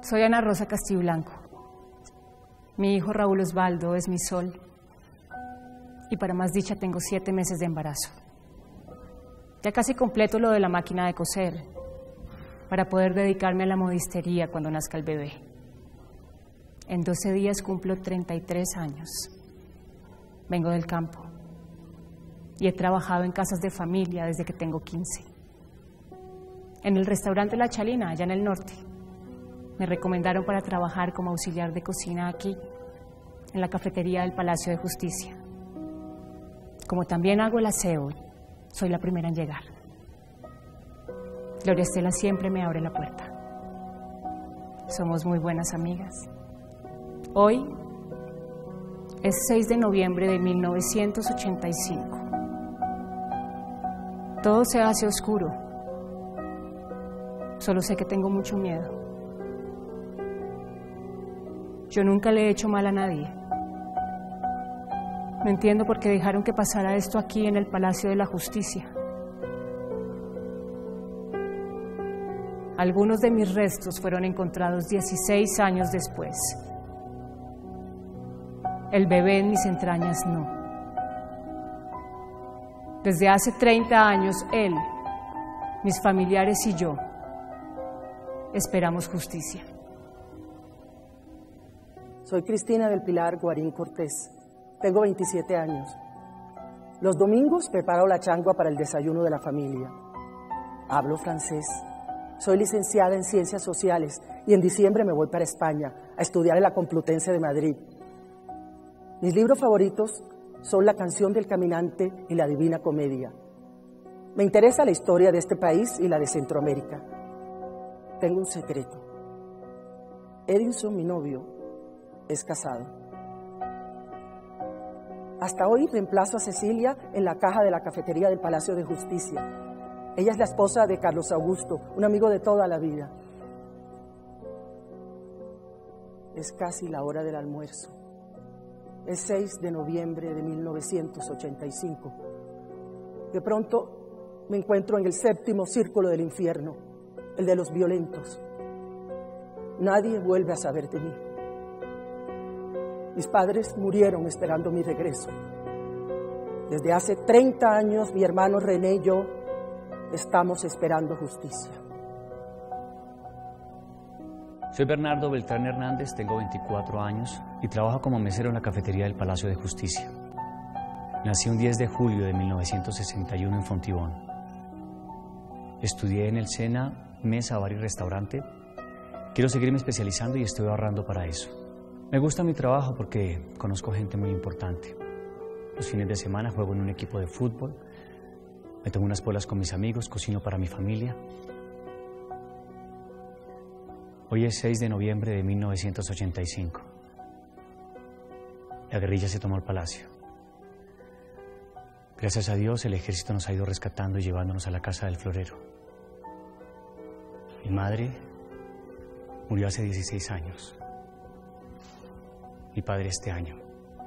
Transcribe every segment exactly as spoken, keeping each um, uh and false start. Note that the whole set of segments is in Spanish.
Soy Ana Rosa Castiblanco. Mi hijo Raúl Osvaldo es mi sol. Y para más dicha tengo siete meses de embarazo. Ya casi completo lo de la máquina de coser, para poder dedicarme a la modistería cuando nazca el bebé. En doce días cumplo treinta y tres años. Vengo del campo y he trabajado en casas de familia desde que tengo quince. En el restaurante La Chalina, allá en el norte, me recomendaron para trabajar como auxiliar de cocina aquí, en la cafetería del Palacio de Justicia. Como también hago el aseo, soy la primera en llegar. Gloria Estela siempre me abre la puerta. Somos muy buenas amigas. Hoy es seis de noviembre de mil novecientos ochenta y cinco. Todo se hace oscuro. Solo sé que tengo mucho miedo. Yo nunca le he hecho mal a nadie. No entiendo por qué dejaron que pasara esto aquí en el Palacio de la Justicia. Algunos de mis restos fueron encontrados dieciséis años después. El bebé en mis entrañas no. Desde hace treinta años, él, mis familiares y yo esperamos justicia. Soy Cristina del Pilar Guarín Cortés. Tengo veintisiete años. Los domingos preparo la changua para el desayuno de la familia. Hablo francés. Soy licenciada en Ciencias Sociales y en diciembre me voy para España a estudiar en la Complutense de Madrid. Mis libros favoritos son La Canción del Caminante y La Divina Comedia. Me interesa la historia de este país y la de Centroamérica. Tengo un secreto. Edinson, mi novio, es casado. Hasta hoy reemplazo a Cecilia en la caja de la cafetería del Palacio de Justicia. Ella es la esposa de Carlos Augusto, un amigo de toda la vida. Es casi la hora del almuerzo. Es seis de noviembre de mil novecientos ochenta y cinco. De pronto me encuentro en el séptimo círculo del infierno, el de los violentos. Nadie vuelve a saber de mí. Mis padres murieron esperando mi regreso. Desde hace treinta años mi hermano René y yo estamos esperando justicia. Soy Bernardo Beltrán Hernández, tengo veinticuatro años y trabajo como mesero en la cafetería del Palacio de Justicia. Nací un diez de julio de mil novecientos sesenta y uno en Fontibón. Estudié en el SENA, mesa, bar y restaurante. Quiero seguirme especializando y estoy ahorrando para eso. Me gusta mi trabajo porque conozco gente muy importante. Los fines de semana juego en un equipo de fútbol, me tomo unas polas con mis amigos, cocino para mi familia. Hoy es seis de noviembre de mil novecientos ochenta y cinco. La guerrilla se tomó el palacio. Gracias a Dios, el ejército nos ha ido rescatando y llevándonos a la casa del florero. Mi madre murió hace dieciséis años. Mi padre este año.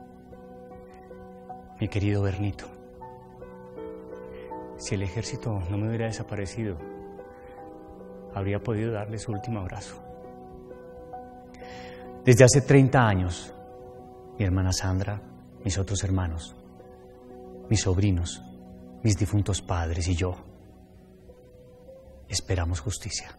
Mi querido Bernito. Si el ejército no me hubiera desaparecido, habría podido darle su último abrazo. Desde hace treinta años, mi hermana Sandra, mis otros hermanos, mis sobrinos, mis difuntos padres y yo esperamos justicia.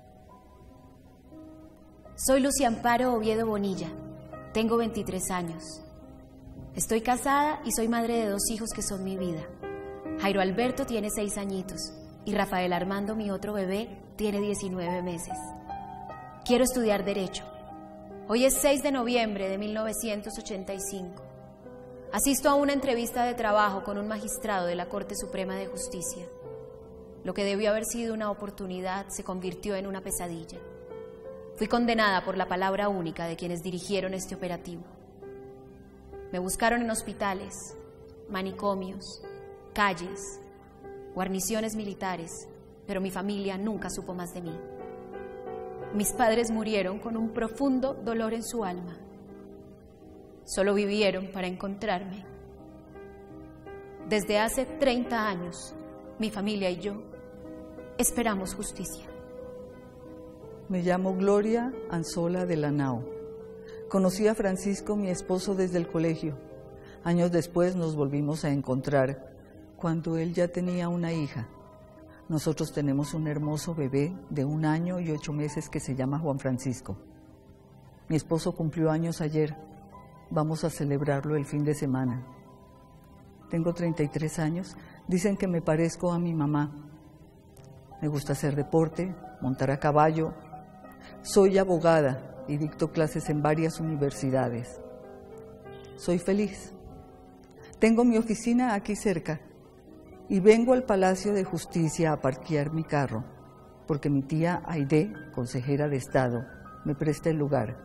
Soy Lucia Amparo Oviedo Bonilla. Tengo veintitrés años. Estoy casada y soy madre de dos hijos que son mi vida. Jairo Alberto tiene seis añitos y Rafael Armando, mi otro bebé, tiene diecinueve meses. Quiero estudiar Derecho. Hoy es seis de noviembre de mil novecientos ochenta y cinco. Asisto a una entrevista de trabajo con un magistrado de la Corte Suprema de Justicia. Lo que debió haber sido una oportunidad se convirtió en una pesadilla. Fui condenada por la palabra única de quienes dirigieron este operativo. Me buscaron en hospitales, manicomios, calles, guarniciones militares, pero mi familia nunca supo más de mí. Mis padres murieron con un profundo dolor en su alma. Solo vivieron para encontrarme. Desde hace treinta años, mi familia y yo esperamos justicia. Me llamo Gloria Anzola de Lanao. Conocí a Francisco, mi esposo, desde el colegio. Años después nos volvimos a encontrar, cuando él ya tenía una hija. Nosotros tenemos un hermoso bebé de un año y ocho meses que se llama Juan Francisco. Mi esposo cumplió años ayer. Vamos a celebrarlo el fin de semana. Tengo treinta y tres años. Dicen que me parezco a mi mamá. Me gusta hacer deporte, montar a caballo. Soy abogada y dicto clases en varias universidades. Soy feliz. Tengo mi oficina aquí cerca y vengo al Palacio de Justicia a parquear mi carro porque mi tía Aide, consejera de Estado, me presta el lugar.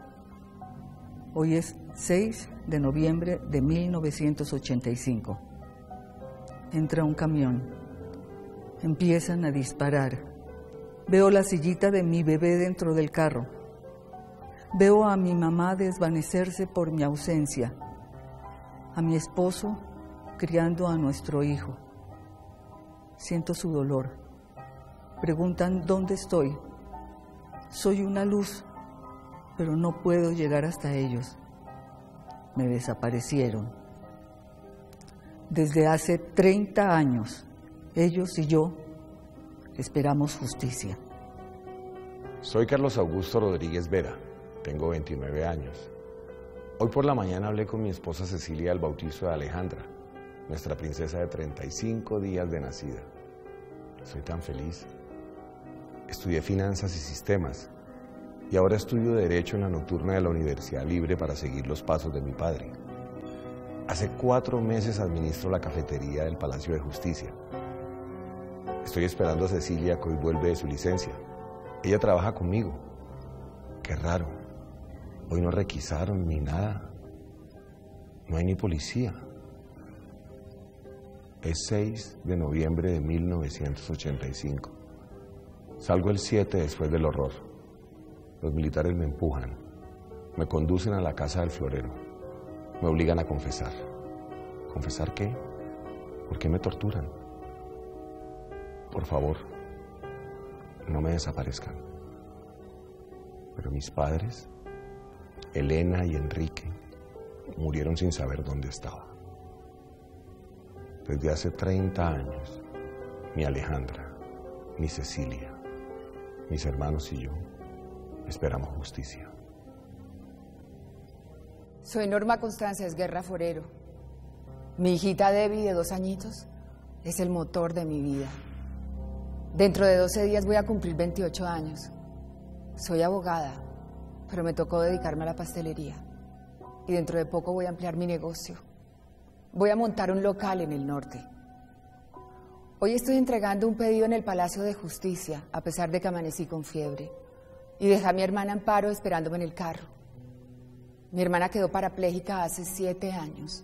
Hoy es seis de noviembre de mil novecientos ochenta y cinco. Entra un camión. Empiezan a disparar. Veo la sillita de mi bebé dentro del carro. Veo a mi mamá desvanecerse por mi ausencia. A mi esposo criando a nuestro hijo. Siento su dolor. Preguntan dónde estoy. Soy una luz, pero no puedo llegar hasta ellos. Me desaparecieron. Desde hace treinta años, ellos y yo esperamos justicia. Soy Carlos Augusto Rodríguez Vera, tengo veintinueve años. Hoy por la mañana hablé con mi esposa Cecilia del bautizo de Alejandra, nuestra princesa de treinta y cinco días de nacida. Soy tan feliz. Estudié finanzas y sistemas y ahora estudio Derecho en la nocturna de la Universidad Libre para seguir los pasos de mi padre. Hace cuatro meses administro la cafetería del Palacio de Justicia. Estoy esperando a Cecilia, que hoy vuelve de su licencia. Ella trabaja conmigo. Qué raro. Hoy no requisaron ni nada. No hay ni policía. Es seis de noviembre de mil novecientos ochenta y cinco. Salgo el siete después del horror. Los militares me empujan. Me conducen a la casa del florero. Me obligan a confesar. ¿Confesar qué? ¿Por qué me torturan? Por favor, no me desaparezcan. Pero mis padres, Elena y Enrique, murieron sin saber dónde estaba. Desde hace treinta años, mi Alejandra, mi Cecilia, mis hermanos y yo esperamos justicia. Soy Norma Constanza Esguerra Forero. Mi hijita Debbie, de dos añitos, es el motor de mi vida. Dentro de doce días voy a cumplir veintiocho años. Soy abogada, pero me tocó dedicarme a la pastelería. Y dentro de poco voy a ampliar mi negocio. Voy a montar un local en el norte. Hoy estoy entregando un pedido en el Palacio de Justicia, a pesar de que amanecí con fiebre. Y dejé a mi hermana Amparo esperándome en el carro. Mi hermana quedó parapléjica hace siete años.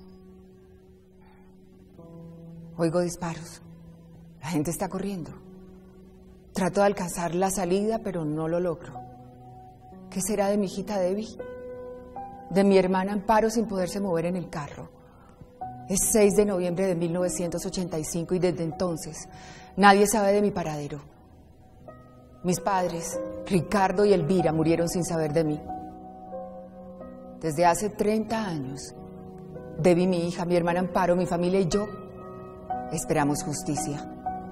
Oigo disparos. La gente está corriendo. Trato de alcanzar la salida, pero no lo logro. ¿Qué será de mi hijita Debbie? De mi hermana Amparo sin poderse mover en el carro. Es seis de noviembre de mil novecientos ochenta y cinco y desde entonces nadie sabe de mi paradero. Mis padres, Ricardo y Elvira, murieron sin saber de mí. Desde hace treinta años, Debbie, mi hija, mi hermana Amparo, mi familia y yo esperamos justicia.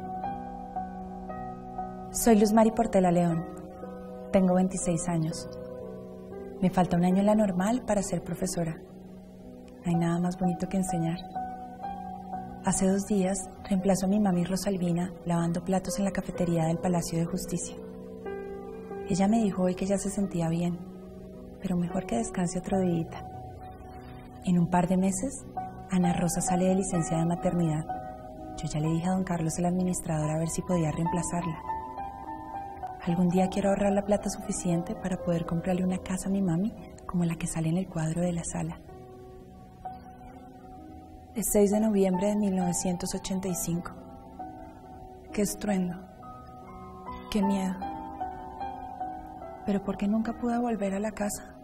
Soy Luz Mari Portela León. Tengo veintiséis años. Me falta un año en la normal para ser profesora. No hay nada más bonito que enseñar. Hace dos días reemplazo a mi mami Rosalvina lavando platos en la cafetería del Palacio de Justicia. Ella me dijo hoy que ya se sentía bien, pero mejor que descanse otro día. En un par de meses, Ana Rosa sale de licencia de maternidad. Yo ya le dije a don Carlos, el administrador, a ver si podía reemplazarla. Algún día quiero ahorrar la plata suficiente para poder comprarle una casa a mi mami como la que sale en el cuadro de la sala. Es seis de noviembre de mil novecientos ochenta y cinco. Qué estruendo. Qué miedo. Pero ¿por qué nunca pude volver a la casa?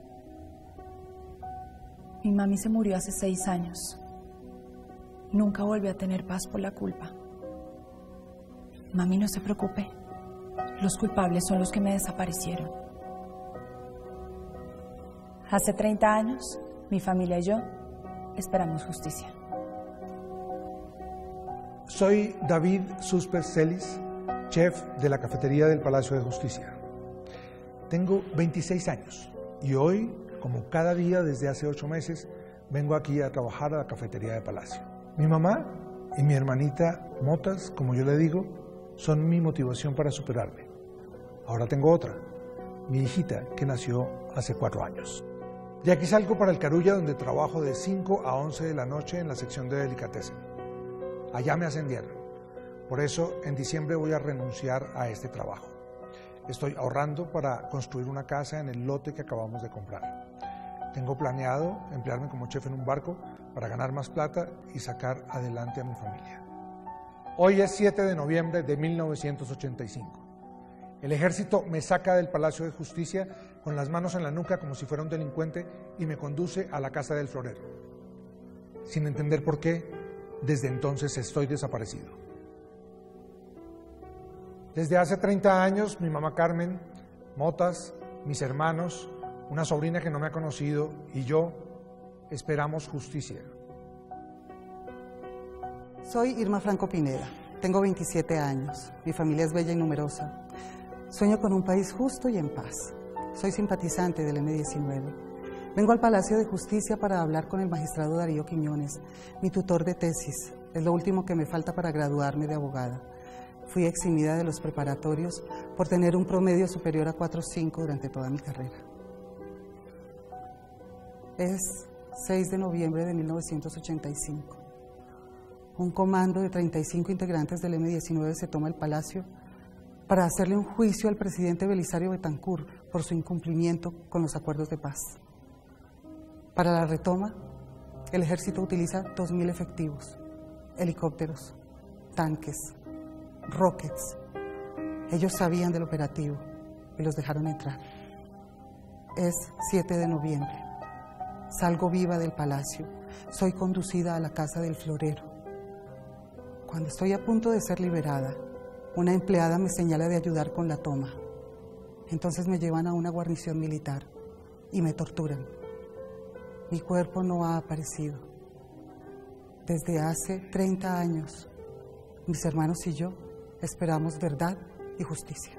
Mi mami se murió hace seis años. Nunca volví a tener paz por la culpa. Mami, no se preocupe. Los culpables son los que me desaparecieron. Hace treinta años, mi familia y yo esperamos justicia. Soy David Susper Celis, chef de la cafetería del Palacio de Justicia. Tengo veintiséis años y hoy, como cada día desde hace ocho meses, vengo aquí a trabajar a la cafetería de Palacio. Mi mamá y mi hermanita Motas, como yo le digo, son mi motivación para superarme. Ahora tengo otra, mi hijita, que nació hace cuatro años. De aquí salgo para el Carulla, donde trabajo de cinco a once de la noche en la sección de delicatessen. Allá me ascendieron. Por eso, en diciembre voy a renunciar a este trabajo. Estoy ahorrando para construir una casa en el lote que acabamos de comprar. Tengo planeado emplearme como chef en un barco para ganar más plata y sacar adelante a mi familia. Hoy es siete de noviembre de mil novecientos ochenta y cinco. El ejército me saca del Palacio de Justicia con las manos en la nuca como si fuera un delincuente y me conduce a la casa del florero. Sin entender por qué, desde entonces estoy desaparecido. Desde hace treinta años, mi mamá Carmen, Motas, mis hermanos, una sobrina que no me ha conocido y yo esperamos justicia. Soy Irma Franco Pineda, tengo veintisiete años, mi familia es bella y numerosa. Sueño con un país justo y en paz. Soy simpatizante del eme diecinueve. Vengo al Palacio de Justicia para hablar con el magistrado Darío Quiñones, mi tutor de tesis. Es lo último que me falta para graduarme de abogada. Fui eximida de los preparatorios por tener un promedio superior a cuatro punto cinco durante toda mi carrera. Es seis de noviembre de mil novecientos ochenta y cinco. Un comando de treinta y cinco integrantes del eme diecinueve se toma el Palacio para hacerle un juicio al presidente Belisario Betancur por su incumplimiento con los acuerdos de paz. Para la retoma, el ejército utiliza dos mil efectivos, helicópteros, tanques, rockets. Ellos sabían del operativo y los dejaron entrar. Es siete de noviembre. Salgo viva del palacio. Soy conducida a la casa del florero. Cuando estoy a punto de ser liberada, una empleada me señala de ayudar con la toma. Entonces me llevan a una guarnición militar y me torturan. Mi cuerpo no ha aparecido. Desde hace treinta años, mis hermanos y yo esperamos verdad y justicia.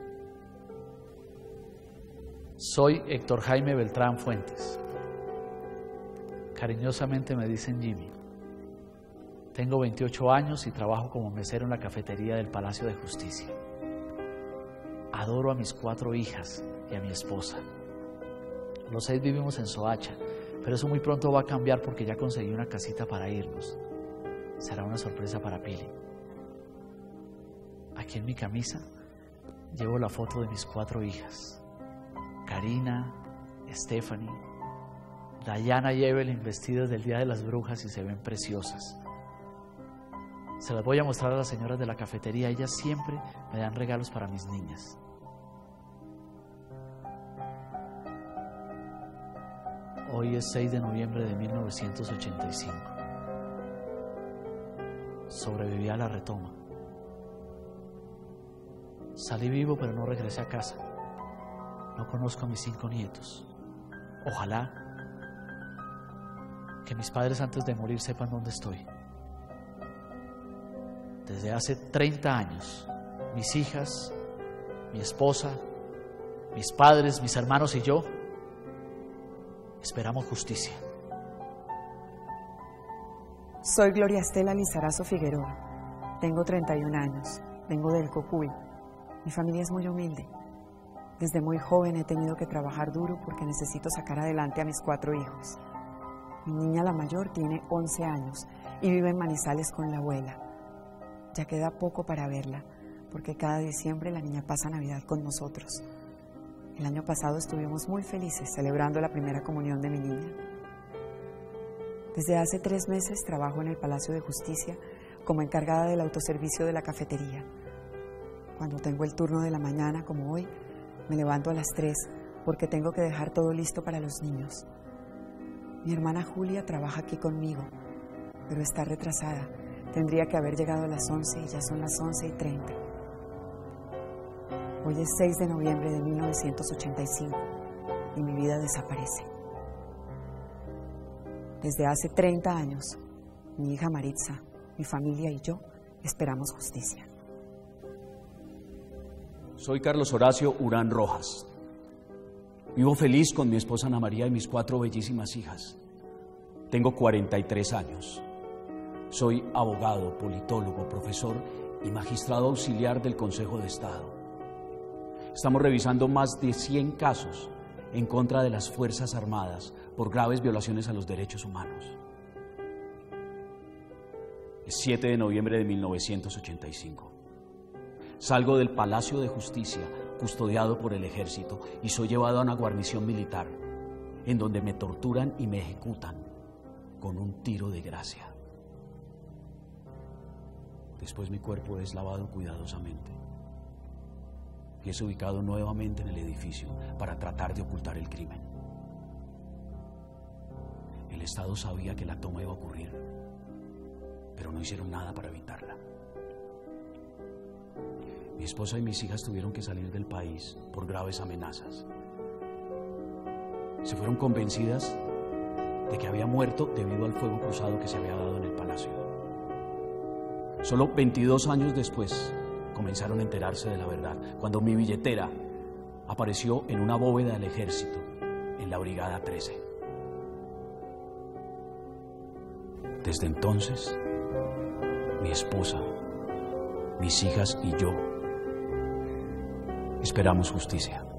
Soy Héctor Jaime Beltrán Fuentes. Cariñosamente me dicen Jimmy. Tengo veintiocho años y trabajo como mesero en la cafetería del Palacio de Justicia. Adoro a mis cuatro hijas y a mi esposa. Los seis vivimos en Soacha, pero eso muy pronto va a cambiar porque ya conseguí una casita para irnos. Será una sorpresa para Pili. Aquí en mi camisa llevo la foto de mis cuatro hijas. Karina, Stephanie, Dayana y Evelyn vestidas del Día de las Brujas y se ven preciosas. Se las voy a mostrar a las señoras de la cafetería. Ellas siempre me dan regalos para mis niñas. Hoy es seis de noviembre de mil novecientos ochenta y cinco. Sobreviví a la retoma. Salí vivo, pero no regresé a casa. No conozco a mis cinco nietos. Ojalá que mis padres antes de morir sepan dónde estoy. Desde hace treinta años, mis hijas, mi esposa, mis padres, mis hermanos y yo esperamos justicia. Soy Gloria Estela Lizarazo Figueroa. Tengo treinta y un años. Vengo del Cocuy. Mi familia es muy humilde. Desde muy joven he tenido que trabajar duro porque necesito sacar adelante a mis cuatro hijos. Mi niña, la mayor, tiene once años y vive en Manizales con la abuela. Ya queda poco para verla, porque cada diciembre la niña pasa Navidad con nosotros. El año pasado estuvimos muy felices celebrando la primera comunión de mi niña. Desde hace tres meses trabajo en el Palacio de Justicia como encargada del autoservicio de la cafetería. Cuando tengo el turno de la mañana, como hoy, me levanto a las tres porque tengo que dejar todo listo para los niños. Mi hermana Julia trabaja aquí conmigo, pero está retrasada. Tendría que haber llegado a las once y ya son las once y treinta. Hoy es seis de noviembre de mil novecientos ochenta y cinco y mi vida desaparece. Desde hace treinta años, mi hija Maritza, mi familia y yo esperamos justicia. Soy Carlos Horacio Urán Rojas. Vivo feliz con mi esposa Ana María y mis cuatro bellísimas hijas. Tengo cuarenta y tres años. Soy abogado, politólogo, profesor y magistrado auxiliar del Consejo de Estado. Estamos revisando más de cien casos en contra de las Fuerzas Armadas por graves violaciones a los derechos humanos. Es siete de noviembre de mil novecientos ochenta y cinco. Salgo del Palacio de Justicia, custodiado por el ejército, y soy llevado a una guarnición militar, en donde me torturan y me ejecutan con un tiro de gracia. Después mi cuerpo es lavado cuidadosamente y es ubicado nuevamente en el edificio para tratar de ocultar el crimen. El Estado sabía que la toma iba a ocurrir, pero no hicieron nada para evitarla. Mi esposa y mis hijas tuvieron que salir del país por graves amenazas. Se fueron convencidas de que había muerto debido al fuego cruzado que se había dado en el palacio. Solo veintidós años después comenzaron a enterarse de la verdad, cuando mi billetera apareció en una bóveda del ejército, en la Brigada trece. Desde entonces, mi esposa, mis hijas y yo esperamos justicia.